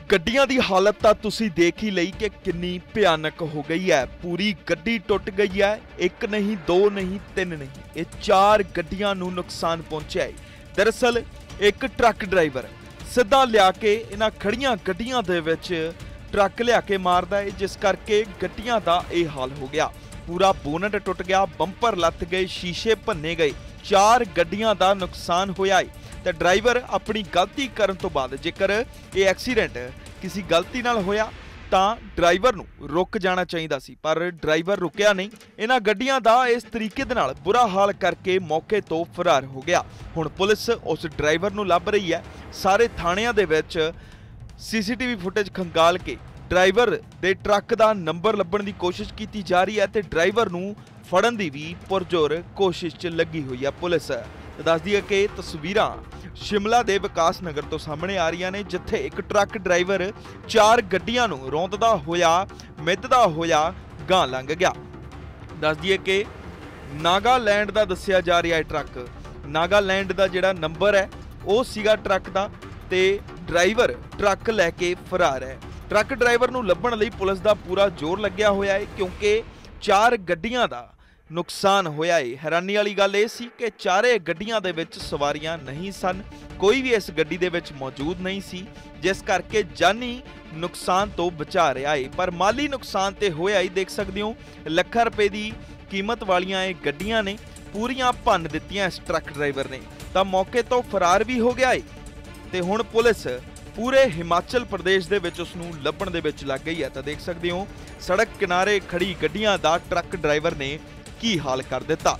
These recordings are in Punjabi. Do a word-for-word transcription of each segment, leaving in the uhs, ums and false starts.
ਗੱਡੀਆਂ ਦੀ ਹਾਲਤ ਤਾਂ ਤੁਸੀਂ ਦੇਖ ਹੀ ਲਈ ਕਿ ਕਿੰਨੀ ਭਿਆਨਕ ਹੋ ਗਈ ਹੈ। ਪੂਰੀ ਗੱਡੀ ਟੁੱਟ ਗਈ ਹੈ। ਇੱਕ ਨਹੀਂ, ਦੋ ਨਹੀਂ, ਤਿੰਨ ਨਹੀਂ, ਇਹ ਚਾਰ ਗੱਡੀਆਂ ਨੂੰ ਨੁਕਸਾਨ ਪਹੁੰਚਿਆ ਹੈ। ਦਰਅਸਲ ਇੱਕ ਟਰੱਕ ਡਰਾਈਵਰ ਸਿੱਧਾ ਲਿਆ ਕੇ ਇਹਨਾਂ ਖੜੀਆਂ ਗੱਡੀਆਂ ਦੇ ਵਿੱਚ ਟਰੱਕ ਲਿਆ ਕੇ ਮਾਰਦਾ ਹੈ, ਜਿਸ ਕਰਕੇ ਗੱਡੀਆਂ ਦਾ ਇਹ ਹਾਲ ਹੋ ਗਿਆ। ਪੂਰਾ ਬੋਨਟ ਟੁੱਟ ਗਿਆ, ਬੰਪਰ ਲੱਤ ਗਏ, ਸ਼ੀਸ਼ੇ ਭੰਨੇ ਗਏ, ਚਾਰ ਗੱਡੀਆਂ ਦਾ ਨੁਕਸਾਨ ਹੋਇਆ ਹੈ। ਤੇ ਡਰਾਈਵਰ ਆਪਣੀ ਗਲਤੀ ਕਰਨ ਤੋਂ ਬਾਅਦ, ਜੇਕਰ ਇਹ ਐਕਸੀਡੈਂਟ ਕਿਸੇ ਗਲਤੀ ਨਾਲ ਹੋਇਆ ਤਾਂ ਡਰਾਈਵਰ ਨੂੰ ਰੁਕ ਜਾਣਾ ਚਾਹੀਦਾ ਸੀ, ਪਰ ਡਰਾਈਵਰ ਰੁਕਿਆ ਨਹੀਂ। ਇਹਨਾਂ ਗੱਡੀਆਂ ਦਾ ਇਸ ਤਰੀਕੇ ਦੇ ਨਾਲ ਬੁਰਾ ਹਾਲ ਕਰਕੇ ਮੌਕੇ ਤੋਂ ਫਰਾਰ ਹੋ ਗਿਆ। ਹੁਣ ਪੁਲਿਸ ਉਸ ਡਰਾਈਵਰ ਨੂੰ ਲੱਭ ਰਹੀ ਹੈ। ਸਾਰੇ ਥਾਣਿਆਂ ਦੇ ਵਿੱਚ ਸੀਸੀਟੀਵੀ ਫੁਟੇਜ ਖੰਗਾਲ ਕੇ ਡਰਾਈਵਰ ਦੇ ਟਰੱਕ ਦਾ ਨੰਬਰ ਲੱਭਣ ਦੀ ਕੋਸ਼ਿਸ਼ ਕੀਤੀ ਜਾ ਰਹੀ ਹੈ ਤੇ ਡਰਾਈਵਰ ਨੂੰ ਫੜਨ ਦੀ ਵੀ ਪੁਰਜ਼ੋਰ ਕੋਸ਼ਿਸ਼ 'ਚ ਲੱਗੀ ਹੋਈ ਹੈ ਪੁਲਿਸ। ਦੱਸ ਦਈਏ ਕਿ ਤਸਵੀਰਾਂ ਸ਼ਿਮਲਾ ਦੇ ਵਿਕਾਸ ਨਗਰ ਤੋਂ ਸਾਹਮਣੇ ਆ ਰਹੀਆਂ ਨੇ, ਜਿੱਥੇ ਇੱਕ ਟਰੱਕ ਡਰਾਈਵਰ ਚਾਰ ਗੱਡੀਆਂ ਨੂੰ ਰੌਂਦਦਾ ਹੋਇਆ ਮਿੱਧਦਾ ਹੋਇਆ ਗਾਂ ਲੰਘ ਗਿਆ। ਦੱਸ ਦਈਏ ਕਿ ਨਾਗਾਲੈਂਡ ਦਾ ਦੱਸਿਆ ਜਾ ਰਿਹਾ ਹੈ ਟਰੱਕ। ਨਾਗਾਲੈਂਡ ਦਾ ਜਿਹੜਾ ਨੰਬਰ ਹੈ ਉਹ ਸੀਗਾ ਟਰੱਕ ਦਾ, ਤੇ ਡਰਾਈਵਰ ਟਰੱਕ ਲੈ ਕੇ ਫਰਾਰ ਹੈ। ਟਰੱਕ ਡਰਾਈਵਰ ਨੂੰ ਲੱਭਣ ਲਈ ਪੁਲਿਸ ਦਾ ਪੂਰਾ ਜ਼ੋਰ ਲੱਗਿਆ ਹੋਇਆ ਹੈ, ਕਿਉਂਕਿ ਚਾਰ ਗੱਡੀਆਂ ਦਾ ਨੁਕਸਾਨ ਹੋਇਆ ਹੈ। ਹੈਰਾਨੀ ਵਾਲੀ ਗੱਲ ਇਹ ਸੀ ਕਿ ਚਾਰੇ ਗੱਡੀਆਂ ਦੇ ਵਿੱਚ ਸਵਾਰੀਆਂ ਨਹੀਂ ਸਨ, ਕੋਈ ਵੀ ਇਸ ਗੱਡੀ ਦੇ ਵਿੱਚ ਮੌਜੂਦ ਨਹੀਂ ਸੀ, ਜਿਸ ਕਰਕੇ ਜਾਨੀ ਨੁਕਸਾਨ ਤੋਂ ਬਚਾ ਰਿਹਾ ਹੈ। ਪਰ ਮਾਲੀ ਨੁਕਸਾਨ ਤੇ ਹੋਇਆ ਹੀ। ਦੇਖ ਸਕਦੇ ਹੋ ਲੱਖਾਂ ਰੁਪਏ ਦੀ ਕੀਮਤ ਵਾਲੀਆਂ ਇਹ ਗੱਡੀਆਂ ਨੇ, ਪੂਰੀਆਂ ਭੰਨ ਦਿੱਤੀਆਂ ਇਸ ਟਰੱਕ ਡਰਾਈਵਰ ਨੇ, ਤਾਂ ਮੌਕੇ ਤੋਂ ਫਰਾਰ ਵੀ ਹੋ ਗਿਆ ਹੈ। ਤੇ ਹੁਣ ਪੁਲਿਸ ਪੂਰੇ ਹਿਮਾਚਲ ਪ੍ਰਦੇਸ਼ ਦੇ ਵਿੱਚ ਉਸ ਨੂੰ ਲੱਭਣ ਦੇ ਵਿੱਚ ਲੱਗ ਗਈ ਹੈ। ਤਾਂ ਦੇਖ ਸਕਦੇ ਹੋ ਸੜਕ ਕਿਨਾਰੇ ਖੜੀ ਗੱਡੀਆਂ ਦਾ ਟਰੱਕ ਡਰਾਈਵਰ ਨੇ ਕੀ ਹਾਲ ਕਰ ਦਿੱਤਾ।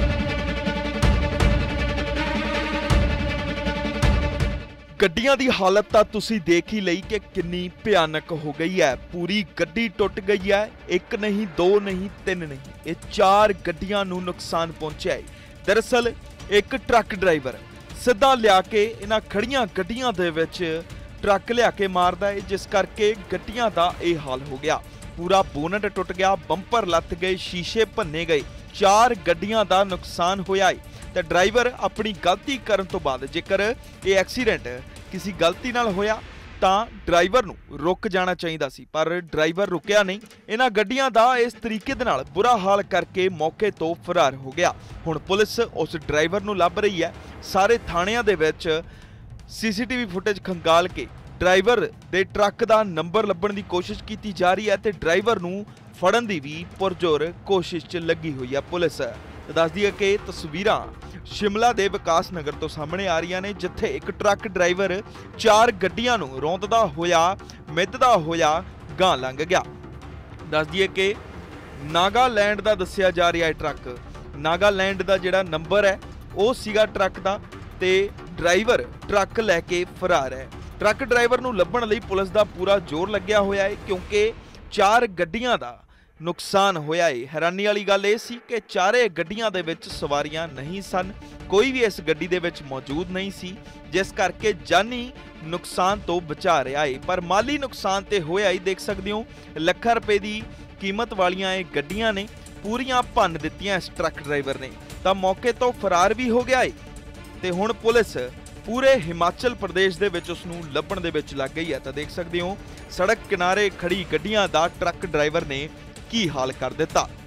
ਗੱਡੀਆਂ ਦੀ ਹਾਲਤ ਤਾਂ ਤੁਸੀਂ ਦੇਖ ਹੀ ਲਈ ਕਿ ਕਿੰਨੀ ਭਿਆਨਕ ਹੋ ਗਈ ਹੈ। ਪੂਰੀ ਗੱਡੀ ਟੁੱਟ ਗਈ ਹੈ। ਇੱਕ ਨਹੀਂ, ਦੋ ਨਹੀਂ, ਤਿੰਨ ਨਹੀਂ, ਇਹ ਚਾਰ ਗੱਡੀਆਂ ਨੂੰ ਨੁਕਸਾਨ ਪਹੁੰਚਿਆ ਹੈ। ਦਰਅਸਲ ਇੱਕ ਟਰੱਕ ਡਰਾਈਵਰ ਸਿੱਧਾ ਲਿਆ ਕੇ ਇਹਨਾਂ ਖੜੀਆਂ ਗੱਡੀਆਂ ਦੇ ਵਿੱਚ ਟਰੱਕ ਲਿਆ ਕੇ ਮਾਰਦਾ ਹੈ, ਜਿਸ ਕਰਕੇ ਗੱਡੀਆਂ ਦਾ ਇਹ ਹਾਲ ਹੋ ਗਿਆ। ਪੂਰਾ ਬੋਨਟ ਟੁੱਟ ਗਿਆ, ਬੰਪਰ ਲੱਤ ਗਏ, ਸ਼ੀਸ਼ੇ ਭੰਨੇ ਗਏ, ਚਾਰ ਗੱਡੀਆਂ ਦਾ ਨੁਕਸਾਨ ਹੋਇਆ ਹੈ। ਤੇ ਡਰਾਈਵਰ ਆਪਣੀ ਗਲਤੀ ਕਰਨ ਤੋਂ ਬਾਅਦ, ਜੇਕਰ ਇਹ ਐਕਸੀਡੈਂਟ ਕਿਸੇ ਗਲਤੀ ਨਾਲ ਹੋਇਆ ਤਾਂ ਡਰਾਈਵਰ ਨੂੰ ਰੁਕ ਜਾਣਾ ਚਾਹੀਦਾ ਸੀ, ਪਰ ਡਰਾਈਵਰ ਰੁਕਿਆ ਨਹੀਂ। ਇਹਨਾਂ ਗੱਡੀਆਂ ਦਾ ਇਸ ਤਰੀਕੇ ਦੇ ਨਾਲ ਬੁਰਾ ਹਾਲ ਕਰਕੇ ਮੌਕੇ ਤੋਂ ਫਰਾਰ ਹੋ ਗਿਆ। ਹੁਣ ਪੁਲਿਸ ਉਸ ਡਰਾਈਵਰ ਨੂੰ ਲੱਭ ਰਹੀ ਹੈ। ਸਾਰੇ ਥਾਣਿਆਂ ਦੇ ਵਿੱਚ ਸੀਸੀਟੀਵੀ ਫੁਟੇਜ ਖੰਗਾਲ ਕੇ ਡਰਾਈਵਰ ਦੇ ਟਰੱਕ ਦਾ ਨੰਬਰ ਲੱਭਣ ਦੀ ਕੋਸ਼ਿਸ਼ ਕੀਤੀ ਜਾ ਰਹੀ ਹੈ ਤੇ ਡਰਾਈਵਰ ਨੂੰ ਫੜਨ ਦੀ ਵੀ ਪੁਰਜ਼ੋਰ ਕੋਸ਼ਿਸ਼ 'ਚ ਲੱਗੀ ਹੋਈ ਹੈ ਪੁਲਿਸ। ਦੱਸ ਦਈਏ ਕਿ ਤਸਵੀਰਾਂ ਸ਼ਿਮਲਾ ਦੇ ਵਿਕਾਸ ਨਗਰ ਤੋਂ ਸਾਹਮਣੇ ਆ ਰਹੀਆਂ ਨੇ, ਜਿੱਥੇ ਇੱਕ ਟਰੱਕ ਡਰਾਈਵਰ ਚਾਰ ਗੱਡੀਆਂ ਨੂੰ ਰੌਂਦਦਾ ਹੋਇਆ ਮਿੱਧਦਾ ਹੋਇਆ ਗਾਂ ਲੰਘ ਗਿਆ। ਦੱਸ ਦਈਏ ਕਿ ਨਾਗਾਲੈਂਡ ਦਾ ਦੱਸਿਆ ਜਾ ਰਿਹਾ ਹੈ ਟਰੱਕ। ਨਾਗਾਲੈਂਡ ਦਾ ਜਿਹੜਾ ਨੰਬਰ ਹੈ ਉਹ ਸੀਗਾ ਟਰੱਕ ਦਾ, ਤੇ ਡਰਾਈਵਰ ਟਰੱਕ ਲੈ ਕੇ ਫਰਾਰ ਹੈ। ਟਰੱਕ ਡਰਾਈਵਰ ਨੂੰ ਲੱਭਣ ਲਈ ਪੁਲਿਸ ਦਾ ਪੂਰਾ ਜ਼ੋਰ ਲੱਗਿਆ ਹੋਇਆ ਹੈ, ਕਿਉਂਕਿ ਚਾਰ ਗੱਡੀਆਂ ਦਾ ਨੁਕਸਾਨ ਹੋਇਆ ਹੈ। ਹੈਰਾਨੀ ਵਾਲੀ ਗੱਲ ਇਹ ਸੀ ਕਿ ਚਾਰੇ ਗੱਡੀਆਂ ਦੇ ਵਿੱਚ ਸਵਾਰੀਆਂ ਨਹੀਂ ਸਨ, ਕੋਈ ਵੀ ਇਸ ਗੱਡੀ ਦੇ ਵਿੱਚ ਮੌਜੂਦ ਨਹੀਂ ਸੀ, ਜਿਸ ਕਰਕੇ ਜਾਨੀ ਨੁਕਸਾਨ ਤੋਂ ਬਚਾ ਰਿਹਾ ਹੈ। ਪਰ ਮਾਲੀ ਨੁਕਸਾਨ ਤੇ ਹੋਇਆ ਹੀ। ਦੇਖ ਸਕਦੇ ਹੋ ਲੱਖਾਂ ਰੁਪਏ ਦੀ ਕੀਮਤ ਵਾਲੀਆਂ ਇਹ ਗੱਡੀਆਂ ਨੇ, ਪੂਰੀਆਂ ਭੰਨ ਦਿੱਤੀਆਂ ਇਸ ਟਰੱਕ ਡਰਾਈਵਰ ਨੇ, ਤਾਂ ਮੌਕੇ ਤੋਂ ਫਰਾਰ ਵੀ ਹੋ ਗਿਆ ਹੈ। ਤੇ ਹੁਣ ਪੁਲਿਸ ਪੂਰੇ ਹਿਮਾਚਲ ਪ੍ਰਦੇਸ਼ ਦੇ ਵਿੱਚ ਉਸ ਨੂੰ ਲੱਭਣ ਦੇ ਵਿੱਚ ਲੱਗ ਗਈ ਹੈ। ਤਾਂ ਦੇਖ ਸਕਦੇ ਹੋ ਸੜਕ ਕਿਨਾਰੇ ਖੜੀ ਗੱਡੀਆਂ ਦਾ ਟਰੱਕ ਡਰਾਈਵਰ ਨੇ ਕੀ ਹਾਲ ਕਰ ਦਿੱਤਾ।